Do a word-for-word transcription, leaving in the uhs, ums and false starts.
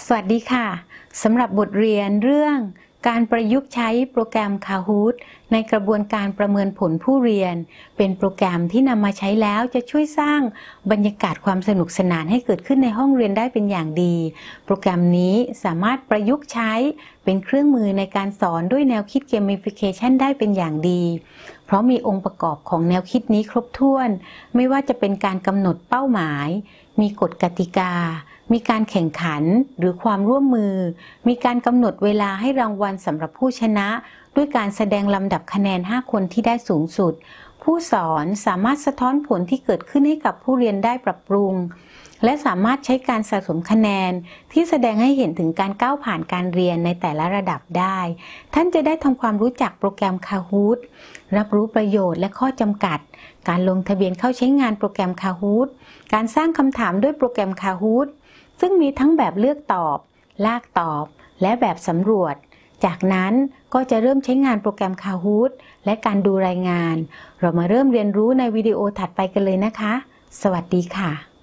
สวัสดีค่ะสำหรับบทเรียนเรื่องการประยุกต์ใช้โปรแกรม Kahoot ในกระบวนการประเมินผลผู้เรียนเป็นโปรแกรมที่นำมาใช้แล้วจะช่วยสร้างบรรยากาศความสนุกสนานให้เกิดขึ้นในห้องเรียนได้เป็นอย่างดีโปรแกรมนี้สามารถประยุกต์ใช้เป็นเครื่องมือในการสอนด้วยแนวคิด Gamification ได้เป็นอย่างดีเพราะมีองค์ประกอบของแนวคิดนี้ครบถ้วนไม่ว่าจะเป็นการกำหนดเป้าหมายมีกฎกติกามีการแข่งขันหรือความร่วมมือมีการกำหนดเวลาให้รางวัลสำหรับผู้ชนะด้วยการแสดงลำดับคะแนนห้าคนที่ได้สูงสุดผู้สอนสามารถสะท้อนผลที่เกิดขึ้นให้กับผู้เรียนได้ปรับปรุงและสามารถใช้การสะสมคะแนนที่แสดงให้เห็นถึงการก้าวผ่านการเรียนในแต่ละระดับได้ท่านจะได้ทำความรู้จักโปรแกรม Kahoot รับรู้ประโยชน์และข้อจำกัดการลงทะเบียนเข้าใช้งานโปรแกรม Kahoot การสร้างคำถามด้วยโปรแกรม Kahoot ซึ่งมีทั้งแบบเลือกตอบลากตอบและแบบสำรวจจากนั้นก็จะเริ่มใช้งานโปรแกรม Kahoot และการดูรายงานเรามาเริ่มเรียนรู้ในวิดีโอถัดไปกันเลยนะคะสวัสดีค่ะ